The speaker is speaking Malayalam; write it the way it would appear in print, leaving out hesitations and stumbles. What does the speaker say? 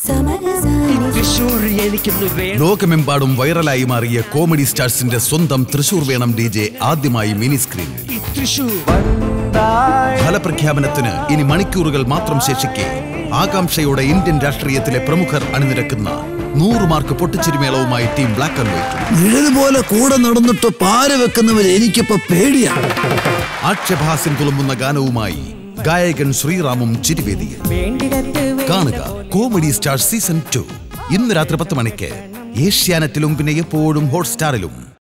ലോകമെമ്പാടും വൈറലായി മാറിയ കോമഡി സ്റ്റാർസിന്റെ സ്വന്തം തൃശൂർ വേണം DJ ആദ്യമായി മിനി സ്ക്രീൻ. ഫലപ്രഖ്യാപനത്തിന് ഇനി മണിക്കൂറുകൾ മാത്രം ശേഷിക്കെ ആകാംക്ഷയോടെ ഇന്ത്യൻ രാഷ്ട്രീയത്തിലെ പ്രമുഖർ അണിനിരക്കുന്ന 100 മാർക്ക് പൊട്ടിച്ചിരിമേളവുമായി ടീം ബ്ലാക്ക് ആൻഡ് വൈറ്റ്. നിഴലുപോലെ കൂടെ നടന്നിട്ട് പാര വെക്കുന്നവർ എനിക്കിപ്പോ പേടിയാണ്. ആക്ഷേപഹാസ്യം തുളുമ്പുന്ന ഗാനവുമായി ഗായകൻ ശ്രീറാമും ചിരിവേദിയിൽ. കാണുക കോമഡി സ്റ്റാർ സീസൺ 2 ഇന്ന് രാത്രി 10 മണിക്ക് ഏഷ്യാനെറ്റിലും പിന്നെ എപ്പോഴും ഹോട്ട്സ്റ്റാറിലും.